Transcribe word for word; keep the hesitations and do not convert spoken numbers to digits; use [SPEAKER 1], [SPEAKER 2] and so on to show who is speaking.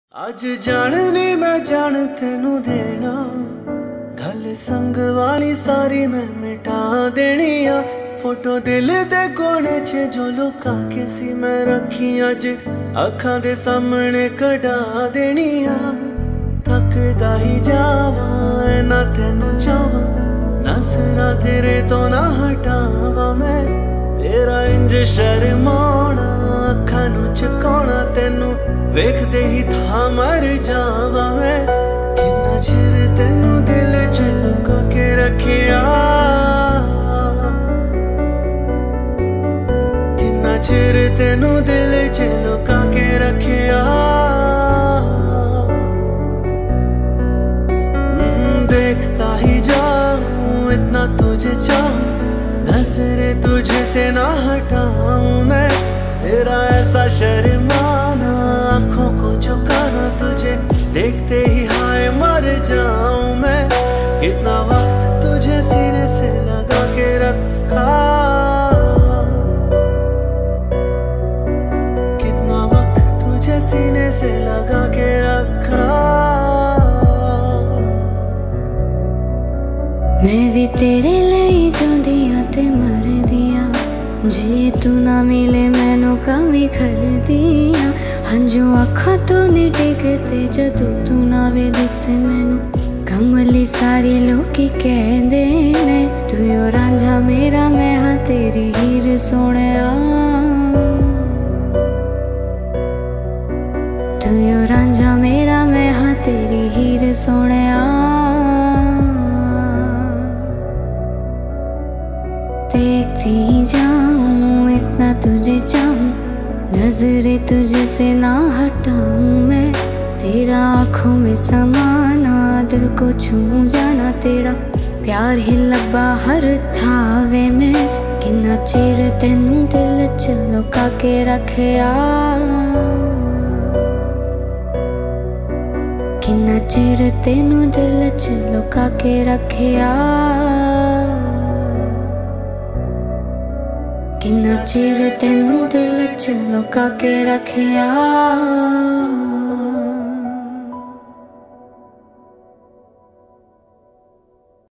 [SPEAKER 1] आज जाननी मैं जान तेनू देना, गल संग वाली सारी मैं मिटा देनी आ। फोटो दिल दे कोने च जो लुका के सी मैं रखी अज अखां दे सामने कढा देनी आ। थकदा ही जावा ना तेनू चावा, नजरा तेरे तो ना हटावा मैं। तेरा इंज शर्माना अखां नू चुकाना, तेनू वेखदे ही था मर जावा मैं। किन्ना चिर तेनू दिल च लुका के रखिया, किन्ना चिर तेनू दिल च लुका के रखिया। देखता ही जाऊं इतना तुझे चाहूं, नजरे तुझे से ना हटाऊं मैं। तेरा ऐसा शर्माना आँखों को झुकाना, तुझे देखते ही हाय मर जाऊं मैं। कितना वक्त तुझे सीने से लगा के रखा, कितना वक्त तुझे सीने से लगा के रखा।
[SPEAKER 2] मैं भी तेरे लिए जोंदियां ते मर दिया, जे तू ना मिले मैनू कमी खल दिया। हंजू अखा तो नहीं टेकते जदू तू ना वे दिसे मैनू। कमली सारी लोकी कहंदे ने, तू यो रांझा मेरा मैं हाँ तेरी हीर सोहणिया। तू यो रांझा मेरा मैं हाँ तेरी हीर सोहणिया। देखती जाऊं इतना तुझे चाहूं, नजरे तुझे से ना हटाऊं मैं। तेरा आँखों में समाना, दिल को छू जाना, तेरा प्यार ही लब्बा हर थावे में। किन्ना चिर तेनू दिल च लुका के रखिया, किन्ना चिर तेनू दिल च लुका के रखिया। किन्ना चिर तेनू दिल च लुका के रखिया।